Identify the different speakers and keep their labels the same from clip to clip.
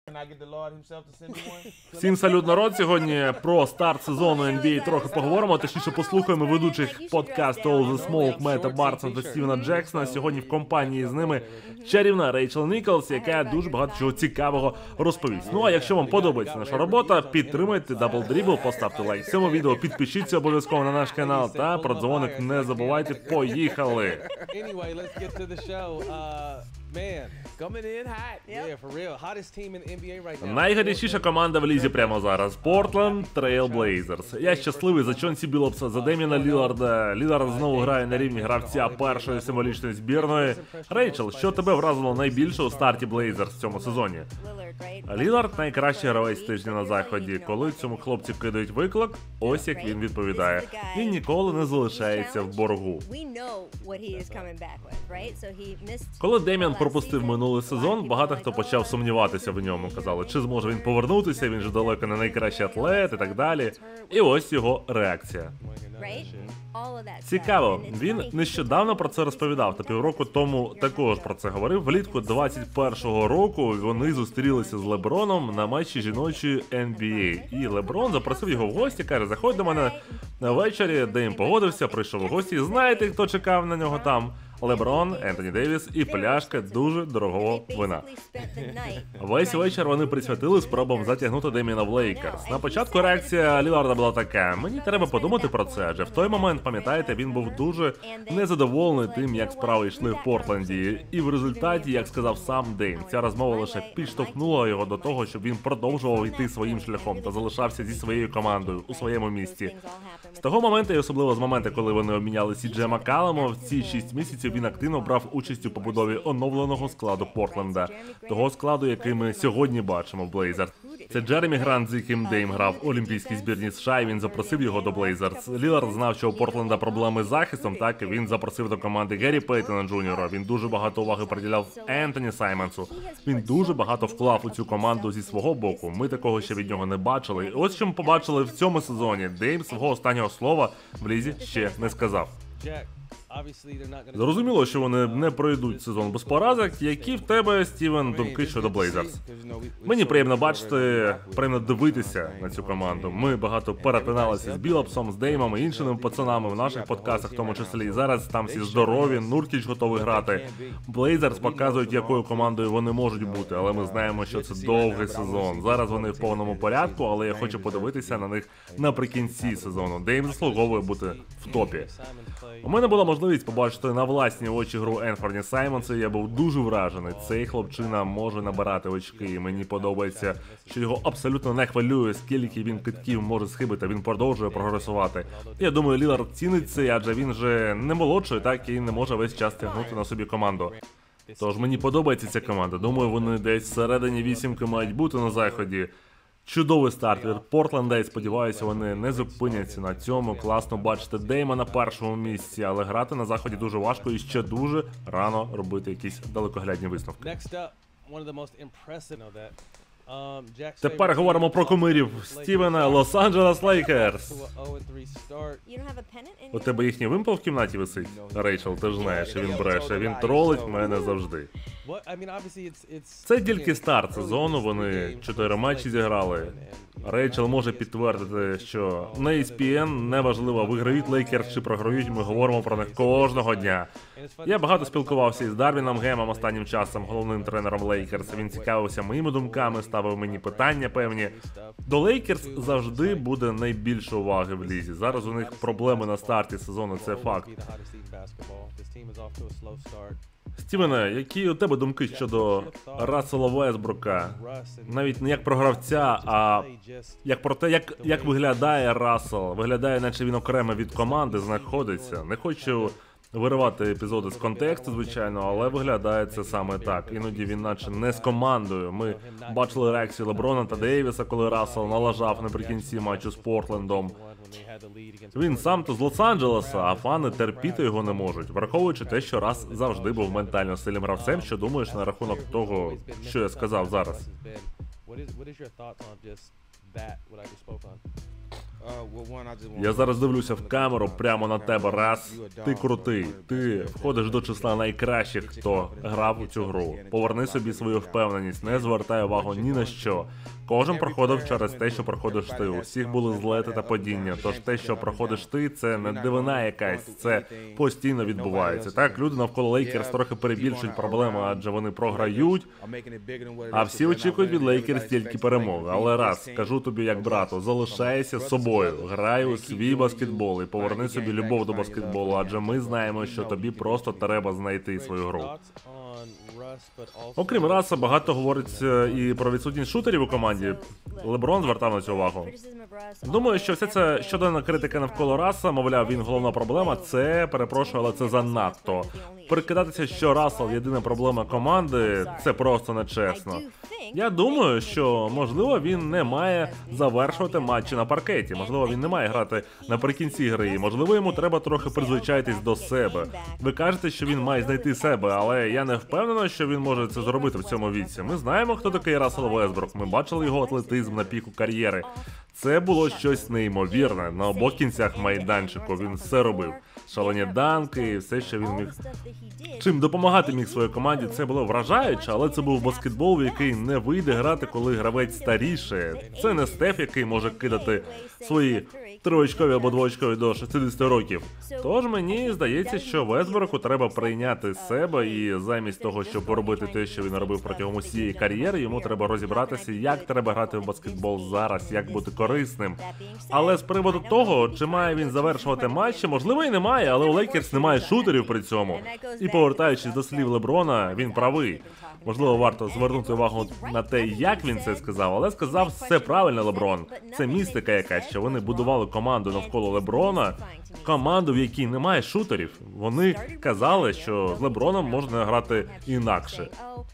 Speaker 1: Всім салют, народ! Сьогодні про старт сезону NBA трохи поговоримо, точніше послухаємо ведучих подкасту All The Smoke, Мета Барсона та Стівена Джексона. Сьогодні в компанії з ними чарівна Рейчел Ніколс, яка дуже багато чого цікавого розповість. Ну а якщо вам подобається наша робота, підтримайте Double Dribble, поставте лайк цьому відео, підпишіться обов'язково на наш канал та про дзвоник не забувайте. Поїхали! Найгарячіша команда в лізі прямо зараз – Portland Trail Blazers. Я щасливий за Чонсі Біллопса, за Дем'яна Ліларда. Лілард знову грає на рівні гравця першої символічної збірної. Рейчел, що тебе вразило найбільше у старті Blazers в цьому сезоні? Лілард – найкращий гравець тижня на заході. Коли цьому хлопцю кидають виклик, ось як він відповідає. Він ніколи не залишається в боргу. Коли Дем'ян пропустив минулий сезон, багато хто почав сумніватися в ньому. Казали, чи зможе він повернутися, він же далеко не найкращий атлет і так далі. І ось його реакція. Цікаво, він нещодавно про це розповідав, та півроку тому також про це говорив. Влітку 21-го року вони зустрілися з Леброном на матчі жіночої NBA. І Леброн запросив його в гості, каже, заходь до мене на вечорі, Дейм погодився, прийшов у гості. Знаєте, хто чекав на нього там? Леброн, Ентоні Дейвіс і пляшка дуже дорогого вина. Весь вечір вони присвятили спробам затягнути Дем'яна в Лейкерс. На початку реакція Ліларда була така: мені треба подумати про це, адже в той момент, пам'ятаєте, він був дуже незадоволений тим, як справи йшли в Портленді. І в результаті, як сказав сам Дейм, ця розмова лише підштовхнула його до того, щоб він продовжував йти своїм шляхом та залишався зі своєю командою у своєму місті. З того моменту, і особливо з моменту, коли вони обміняли Сі.Джея Маккалума, в ці 6 місяців він активно брав участь у побудові оновленого складу Портленда. Того складу, який ми сьогодні бачимо в Блейзерс. Це Джеремі Грант, з яким Дейм грав у Олімпійській збірні США, і він запросив його до Блейзерс. Лілард знав, що у Портленда проблеми з захистом, так і він запросив до команди Геррі Пейтона Джуніора. Він дуже багато уваги приділяв Ентоні Саймонсу. Він дуже багато вклав у цю команду зі свого боку. Ми такого ще від нього не бачили. І ось що ми побачили в цьому сезоні. Дейм свого останнього слова в лізі ще не сказав. Зрозуміло, що вони не пройдуть сезон без поразок. Які в тебе, Стівен, думки щодо Блейзерс? Мені приємно бачити, приємно дивитися на цю команду. Ми багато перетиналися з Біллопсом, з Деймом і іншими пацанами в наших подкастах, в тому числі. І зараз там всі здорові, Нуркіч готовий грати. Блейзерс показують, якою командою вони можуть бути, але ми знаємо, що це довгий сезон. Зараз вони в повному порядку, але я хочу подивитися на них наприкінці сезону. Дейм заслуговує бути в топі. У мене була можливість побачити на власні очі гру Енфорні Саймонса, і я був дуже вражений. Цей хлопчина може набирати очки, і мені подобається, що його абсолютно не хвилює, скільки він китків може схибити, він продовжує прогресувати. Я думаю, Лілард цінить це, адже він же не молодший, так, і не може весь час тягнути на собі команду. Тож мені подобається ця команда, думаю, вони десь всередині вісімки мають бути на заході. Чудовий старт від Портленда, і сподіваюся, вони не зупиняться на цьому. Класно бачити Дейма на першому місці, але грати на заході дуже важко і ще дуже рано робити якісь далекоглядні висновки. Тепер говоримо про кумирів Стівена. Лос-Анджелес Лейкерс. У тебе їхній вимпел в кімнаті висить? Рейчел, ти ж знаєш, він бреше, він тролить мене завжди. Це тільки старт сезону, вони 4 матчі зіграли. Рейчел може підтвердити, що на ESPN неважливо, виграють Лейкерс чи програють, ми говоримо про них кожного дня. Я багато спілкувався із Дарвіном Гемом останнім часом, головним тренером Лейкерс. Він цікавився моїми думками, ставив мені питання певні. До Лейкерс завжди буде найбільше уваги в лізі. Зараз у них проблеми на старті сезону, це факт. Стівене, які у тебе думки щодо Рассела Вестбрука? Навіть не як про гравця, а як про те, як виглядає Рассел. Виглядає, наче він окремо від команди знаходиться. Не хочу виривати епізоди з контексту, звичайно, але виглядає це саме так. Іноді він наче не з командою. Ми бачили реакцію Леброна та Дейвіса, коли Рассел налажав наприкінці матчу з Портлендом. Він сам то з Лос-Анджелеса, а фани терпіти його не можуть. Враховуючи те, що Расс завжди був ментально сильним гравцем, що думаєш на рахунок того, що я сказав зараз? Я зараз дивлюся в камеру прямо на тебе. Раз, ти крутий, ти входиш до числа найкращих, хто грав у цю гру. Поверни собі свою впевненість, не звертай увагу ні на що. Кожен проходив через те, що проходиш ти. У всіх були злети та падіння. Тож те, що проходиш ти, це не дивина якась, це постійно відбувається. Так, люди навколо Лейкерс трохи перебільшують проблеми, адже вони програють, а всі очікують від Лейкерс тільки перемоги. Але раз, кажу тобі як брату, залишайся собою, грай у свій баскетбол і поверни собі любов до баскетболу, адже ми знаємо, що тобі просто треба знайти свою гру. Окрім Раса, багато говориться і про відсутність шутерів у команді. Леброн звертав на цю увагу. Думаю, що вся ця щоденна критика навколо Раса, мовляв, він головна проблема, це, перепрошую, але це занадто. Перекидатися, що Рассел єдина проблема команди, це просто нечесно. Я думаю, що, можливо, він не має завершувати матчі на паркеті. Можливо, він не має грати наприкінці гри. Можливо, йому треба трохи призвичаїтись до себе. Ви кажете, що він має знайти себе, але я не впевнений, що він може це зробити в цьому віці. Ми знаємо, хто такий Рассел Вестбрук. Ми бачили його атлетизм на піку кар'єри. Це було щось неймовірне. На обох кінцях майданчику він все робив. Шалені данки і все, що він міг. Чим допомагати міг своїй команді, це було вражаюче, але це був баскетбол, в який не вийде грати, коли гравець старіше. Це не Стеф, який може кидати свої триочкові або двоочкові до 60 років. Тож мені здається, що Вестбруку треба прийняти себе і замість того, щоб робити те, що він робив протягом усієї кар'єри, йому треба розібратися, як треба грати в баскетбол зараз, як бути корисним. Але з приводу того, чи має він завершувати матчі, можливо і немає, але у Лейкерс немає шутерів при цьому. І повертаючись до слів Леброна, він правий. Можливо, варто звернути увагу на те, як він це сказав, але сказав все правильно Леброн. Це містика якась, що вони будували команду навколо Леброна, команду, в якій немає шутерів. Вони казали, що з Леброном можна грати інакше.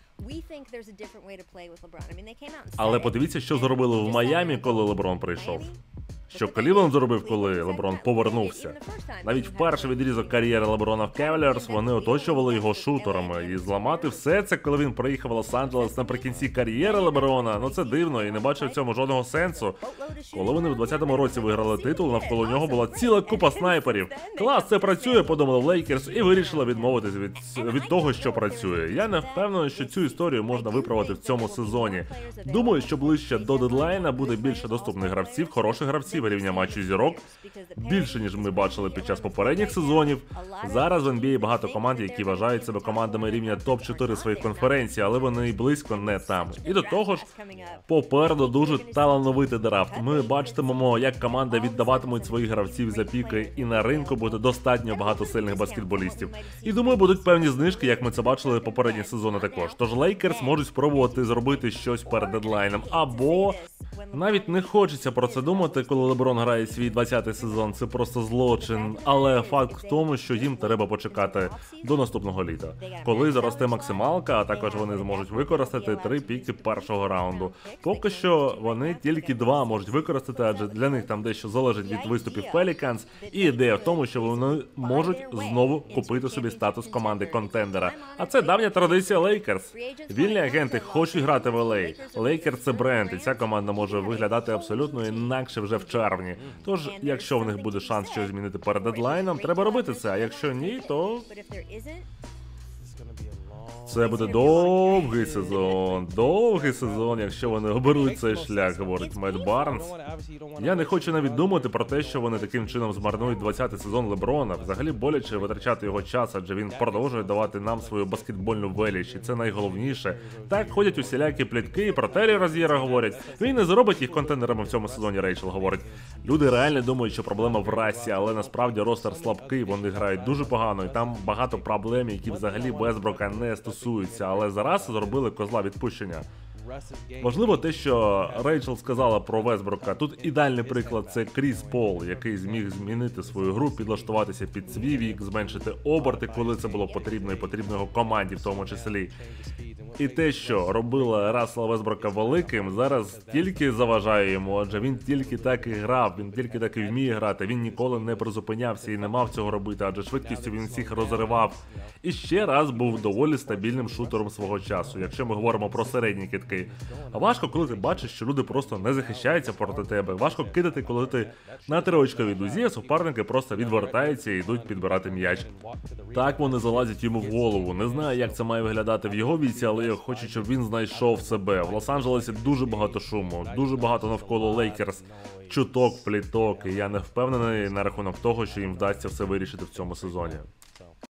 Speaker 1: Але подивіться, що зробили в Майамі, коли Леброн прийшов. Що Клівленд зробив, коли Леброн повернувся. Навіть в перший відрізок кар'єри Леброна в Кевалерс вони оточували його шутерами. І зламати все це, коли він приїхав в Лос-Анджелес наприкінці кар'єри Леброна, ну це дивно і не бачив в цьому жодного сенсу. Коли вони в 20-му році виграли титул, навколо нього була ціла купа снайперів. Клас, це працює, подумали Лейкерс, і вирішили відмовитись від того, що працює. Я не впевнений, що цю історію можна виправити в цьому сезоні. Думаю, що ближче до дедлайна буде більше доступних гравців, хороших гравців рівня матчу зірок, більше, ніж ми бачили під час попередніх сезонів. Зараз в NBA багато команд, які вважають себе командами рівня топ-4 своїх конференцій, але вони близько не там. І до того ж, попереду дуже талановитий драфт. Ми бачитимемо, як команди віддаватимуть своїх гравців за піки, і на ринку буде достатньо багато сильних баскетболістів. І думаю, будуть певні знижки, як ми це бачили попередні сезони також. Тож Лейкерс можуть спробувати зробити щось перед дедлайном, або навіть не хочеться про це думати, коли Леброн грає свій 20-й сезон, це просто злочин. Але факт в тому, що їм треба почекати до наступного літа, коли заросте максималка, а також вони зможуть використати 3 піки першого раунду. Поки що вони тільки 2 можуть використати, адже для них там дещо залежить від виступів Pelicans. І ідея в тому, що вони можуть знову купити собі статус команди контендера. А це давня традиція Лейкерс. Вільні агенти хочуть грати в LA. Лейкерс – це бренд, і ця команда може виглядати абсолютно інакше вже в червні. Тож, якщо в них буде шанс щось змінити перед дедлайном, треба робити це, а якщо ні, то це буде довгий сезон, якщо вони оберуть цей шлях, говорить Мет Барнс. Я не хочу навіть думати про те, що вони таким чином змарнують 20-й сезон Леброна. Взагалі боляче витрачати його час, адже він продовжує давати нам свою баскетбольну велич, і це найголовніше. Так ходять усілякі плітки, і про Террі Роз'єра говорять. Він не зробить їх контендерами в цьому сезоні, Рейчел говорить. Люди реально думають, що проблема в Рассі, але насправді ростер слабкий, вони грають дуже погано, і там багато проблем, які взагалі Вестбрука не стосуються, але зараз зробили козла відпущення. Можливо, те, що Рейчел сказала про Вестбрука, тут ідеальний приклад – це Кріс Пол, який зміг змінити свою гру, підлаштуватися під свій вік, зменшити оберти, коли це було потрібно, і потрібно його команді в тому числі. І те, що робило Рассела Вестбрука великим, зараз тільки заважає йому, адже він тільки так і грав, він тільки так і вміє грати, він ніколи не призупинявся і не мав цього робити, адже швидкістю він всіх розривав. І ще раз був доволі стабільним шутером свого часу, якщо ми говоримо про середні кидки. І важко, коли ти бачиш, що люди просто не захищаються проти тебе. Важко кидати, коли ти на 3-очковій дузі, а суперники просто відвертаються і йдуть підбирати м'яч. Так вони залазять йому в голову. Не знаю, як це має виглядати в його віці, але я хочу, щоб він знайшов себе. В Лос-Анджелесі дуже багато шуму, дуже багато навколо Лейкерс, чуток, пліток, і я не впевнений на рахунок того, що їм вдасться все вирішити в цьому сезоні.